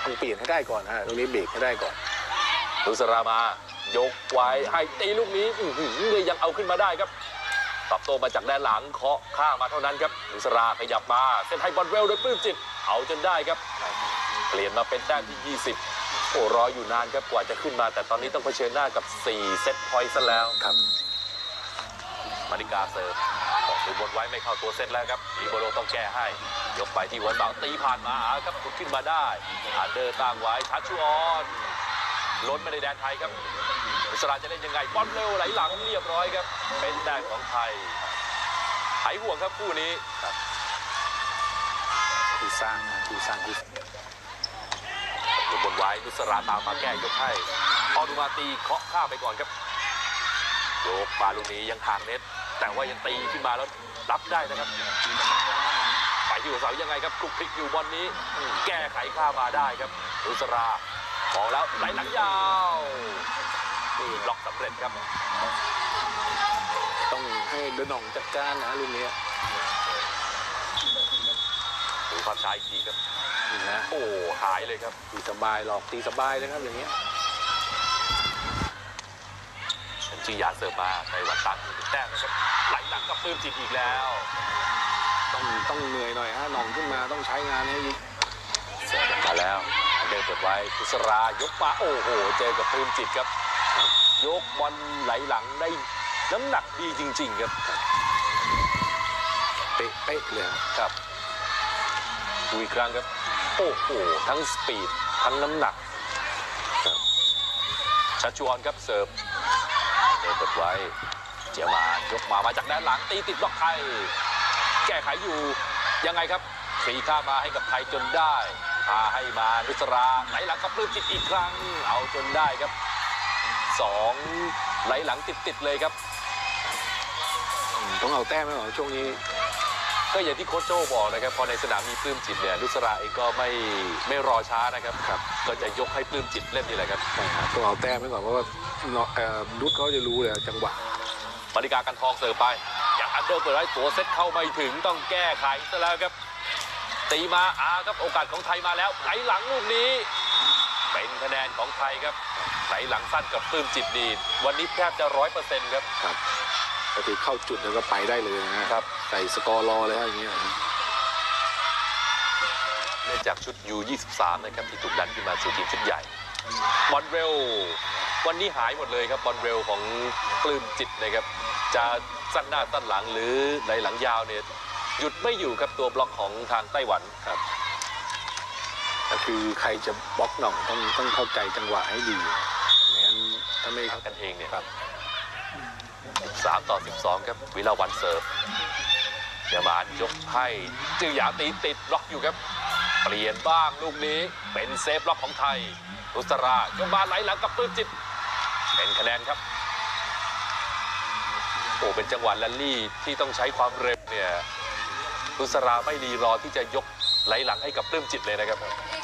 ต้องเปลี่ยนให้ได้ก่อนตรงนี้เบรกให้ได้ก่อนนุสรามายกไว้ให้ตีลูกนี้เลยยังเอาขึ้นมาได้ครับตอบโต้มาจากแดนหลังเคาะข้างมาเท่านั้นครับนุสราขยับมาเส้นให้บอลเร็วโดยปลื้มจิตเอาจนได้ครับเปลี่ยนมาเป็นแต้มที่20โอ้รออยู่นานครับกว่าจะขึ้นมาแต่ตอนนี้ต้องเผชิญหน้ากับ4เซตพอยต์ซะแล้วครับมาริกาเซิร์ฟดูบนไว้ไม่เข้าตัวเซตแล้วครับอีโบโลต้องแก้ให้ยกไปที่หัวเสาตีผ่านมาครับขุดขึ้นมาได้อาเดอร์ตั้งไว้ชัชชุออนล้นมาในแดนไทยครับนุสราจะเล่นยังไงบอลเร็วไหลหลังเรียบร้อยครับเป็นแต้มของไทยหายห่วงครับคู่นี้ครับที่สร้างดูบนไว้นุสราตามมาแก้ยกให้ออดูมาตีเคาะข้าไปก่อนครับโยกมาลูกนี้ยังห่างเน็ตแต่ว่ายังตีขึ้นมาแล้วรับได้นะครับไปที่หัวเสายังไงครับคลุกคลิกอยู่บอลนี้แก้ไขข้ามาได้ครับนุสรามองแล้วไหลหลังยาวบล็อกสำเร็จครับต้องให้เดนองจัดการนะลูกนี้ดูภาพช้าอีกทีครับนะโอ้หายเลยครับตีสบายหลอกตีสบายเลยครับอย่างเงี้ยชื่อยาเสิร์ฟมาไต้หวันตัดแต้มนะครับไหลหลังกับปลื้มจิตอีกแล้วต้องเหนื่อยหน่อยหน่องขึ้นมาต้องใช้งานให้เสิร์ฟมาแล้วเดินเปิดไว้นุสรายกมาโอ้โหเจอกับปลื้มจิตครับยกบอลไหลหลังได้น้ำหนักดีจริงๆครับเป๊ะเลยครับดูอีกครั้งครับโอ้โหทั้งสปีดทั้งน้ำหนักชัชชุออนครับเสิร์ฟเดินเปิดไว้เจียมายกมาจากด้านหลังตีติดบล็อกไทยแก้ไขอยู่ยังไงครับฟรีข้ามาให้กับไทยจนได้พาให้มานุสราไหลหลังกับปลื้มจิตอีกครั้งเอาจนได้ครับ2ไหลหลังติดเลยครับต้องเอาแต้มไหมหรอช่วงนี้ก็อย่างที่โค้ชโจบอกนะครับพอในสนามมีปลื้มจิตเนี่ยนุสราเองก็ไม่รอช้านะครับก็จะยกให้ปลื้มจิตเล่นนี่แหละครับต้องเอาแต้มไว้ก่อนเพราะว่าดุ๊ดเขาจะรู้เลยจังหวะมาริกากันทองเสิร์ฟไปอย่างอันเดอร์เปิดไว้ตัวเซตเข้าไม่ถึงต้องแก้ไขซะแล้วครับตีมาครับโอกาสของไทยมาแล้วไหลหลังลูกนี้เป็นคะแนนของไทยครับไหลหลังสั้นกับปลื้มจิตดีวันนี้แทบจะ100%ครับก็คือเข้าจุดแล้วก็ไปได้เลยนะครับใส่สกอร์รอเลยอย่างเงี้ยเนื่องจากชุด U23 นะครับที่ถูกดันขึ้นมาสู่ทีมชุดใหญ่บอลเร็ววันนี้หายหมดเลยครับบอลเร็วของปลื้มจิตนะครับจะสั้นหน้าสั้นหลังหรือไหลหลังยาวเนี่ยหยุดไม่อยู่ครับตัวบล็อกของทางไต้หวันครับก็คือใครจะบล็อกหน่องต้องเข้าใจจังหวะให้ดีไม่งั้นถ้าไม่ทำกันเองเนี่ยครับ13-12ครับวิลาวันเสิร์ฟเดี๋ยวมายกให้จือหยาตีติดบล็อกอยู่ครับเปลี่ยนบ้างลูกนี้เป็นเซฟบล็อกของไทยนุสรายกมาไหลหลังกับปลื้มจิตเป็นคะแนนครับโอ้เป็นจังหวะแรลลี่ที่ต้องใช้ความเร็วเนี่ยนุสราไม่รีรอที่จะยกไหลหลังให้กับปลื้มจิตเลยนะครับ